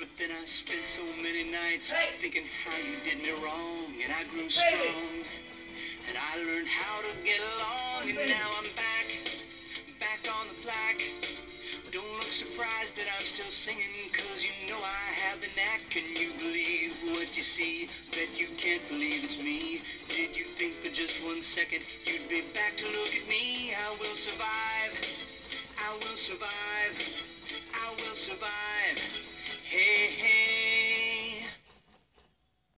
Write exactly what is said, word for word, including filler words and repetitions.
But then I spent so many nights Hey. thinking how you did me wrong, and I grew Baby. strong, and I learned how to get along, and Baby. now I'm back, back on the plaque. Don't look surprised that I'm still singing, cause you know I have the knack. Can you believe what you see? Bet you can't believe it's me. Did you think for just one second you'd be back to look at me? I will survive, I will survive.